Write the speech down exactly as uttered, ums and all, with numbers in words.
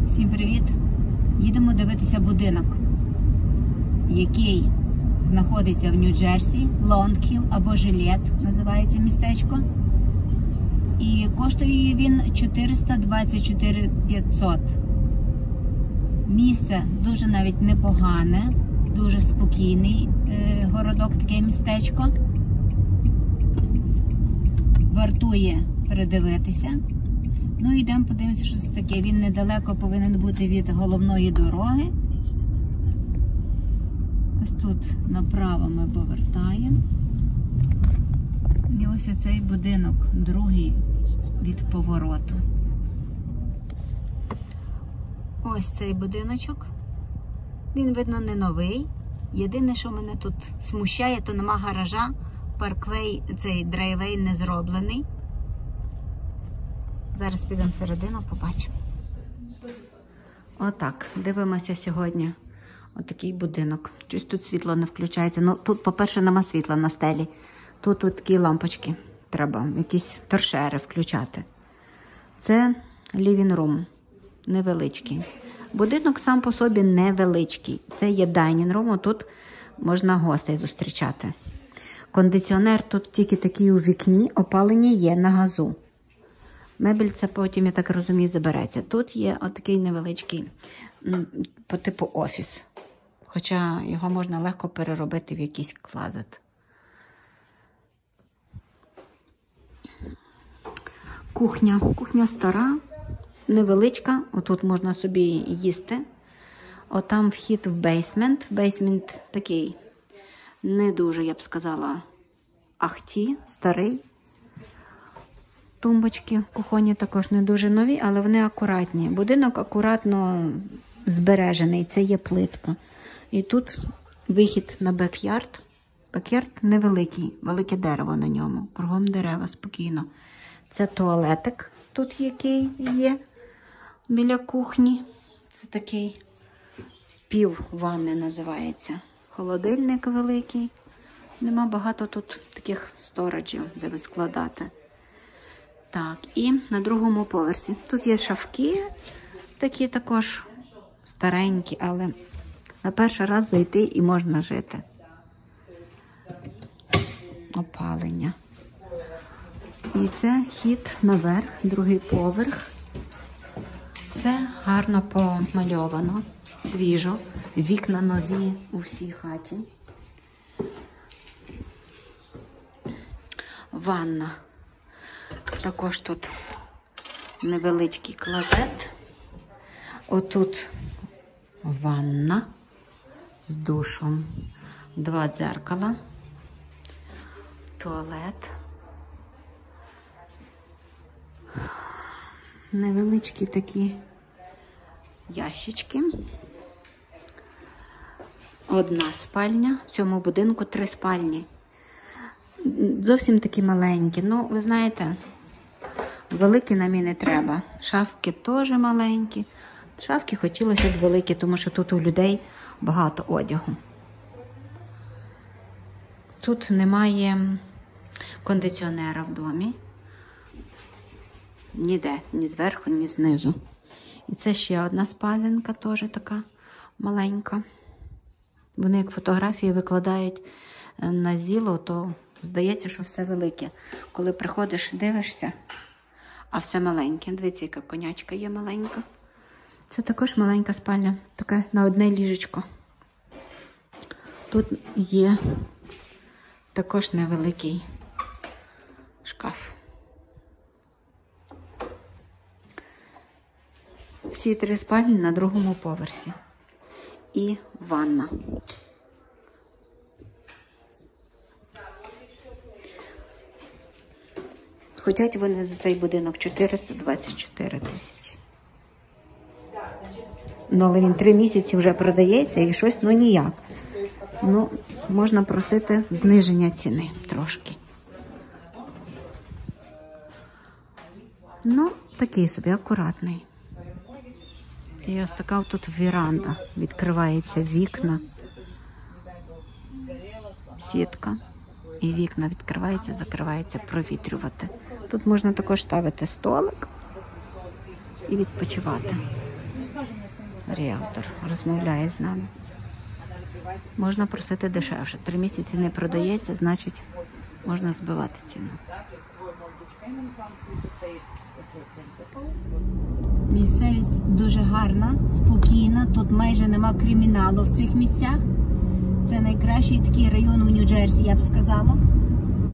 Всім привіт! Їдемо дивитися будинок, який знаходиться в Нью-Джерсі, Лонг-Хілл або Жилет, називається містечко. І коштує він чотириста двадцять чотири тисячі п'ятсот. Місце дуже навіть непогане, дуже спокійний е, городок, таке містечко. Вартує передивитися. Ну, йдемо подивимося, що це таке. Він недалеко повинен бути від головної дороги. Ось тут направо ми повертаємо. І ось оцей будинок, другий від повороту. Ось цей будиночок. Він, видно, не новий. Єдине, що мене тут смущає, то нема гаража. Парквей, цей драйвей не зроблений. Зараз підемо всередину, побачимо. Отак, дивимося сьогодні. Отакий будинок. Щось тут світло не включається. Ну, тут, по-перше, нема світла на стелі. Тут, тут такі лампочки. Треба якісь торшери включати. Це living room. Невеличкий. Будинок сам по собі невеличкий. Це є dining room, тут можна гостей зустрічати. Кондиціонер тут тільки такий у вікні, опалення є на газу. Мебель це потім, я так розумію, забереться. Тут є отакий невеличкий по типу офіс. Хоча його можна легко переробити в якийсь клазет. Кухня. Кухня стара, невеличка. Отут можна собі їсти. Отам вхід в бейсмент. Бейсмент такий не дуже, я б сказала, ахті, старий. Тумбочки кухонні також не дуже нові, але вони акуратні. Будинок акуратно збережений, це є плитка. І тут вихід на бек-ярд. Бек-ярд невеликий, велике дерево на ньому, кругом дерева, спокійно. Це туалетик тут який є біля кухні. Це такий пів ванни називається. Холодильник великий. Нема багато тут таких стораджів, де ви складати. Так, і на другому поверсі. Тут є шафки, такі також старенькі, але на перший раз зайти і можна жити. Опалення. І це хід наверх, другий поверх. Все гарно помальовано, свіжо. Вікна нові у всій хаті. Ванна. Також тут невеличкий клозет. Отут ванна з душем. Два дзеркала. Туалет. Невеличкі такі ящички. Одна спальня. В цьому будинку три спальні. Зовсім такі маленькі. Ну, ви знаєте, великі нам і не треба. Шафки теж маленькі. Шафки хотілося б великі, тому що тут у людей багато одягу. Тут немає кондиціонера в домі. Ніде, ні зверху, ні знизу. І це ще одна спаленка, теж така маленька. Вони як фотографії викладають на Зіло, то здається, що все велике. Коли приходиш, дивишся, а все маленьке. Дивіться, яка конячка є маленька. Це також маленька спальня, така на одне ліжечко. Тут є також невеликий шкаф. Всі три спальні на другому поверсі. І ванна. Хотять вони за цей будинок чотириста двадцять чотири тисячі. Ну, але він три місяці вже продається і щось, ну, ніяк. Ну, можна просити зниження ціни трошки. Ну, такий собі акуратний. І ось така тут віранда. Відкривається вікна. Сітка. І вікна відкриваються, закриваються, провітрювати. Тут можна також ставити столик і відпочивати. Ріелтор розмовляє з нами. Можна просити дешевше. Три місяці не продається, значить можна збивати ціну. Місцевість дуже гарна, спокійна. Тут майже нема криміналу в цих місцях. Це найкращий такий район у Нью-Джерсі, я б сказала.